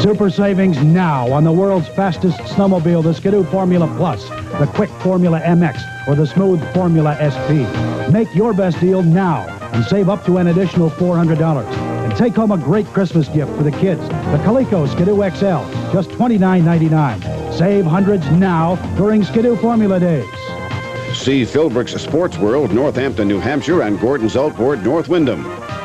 Super savings now on the world's fastest snowmobile, the Skidoo Formula Plus, the Quick Formula MX, or the Smooth Formula SP. Make your best deal now and save up to an additional $400. And take home a great Christmas gift for the kids. The Coleco Skidoo XL, just $29.99. Save hundreds now during Skidoo Formula Days. See Philbrook's Sports World, Northampton, New Hampshire, and Gordon's Altport, North Windham.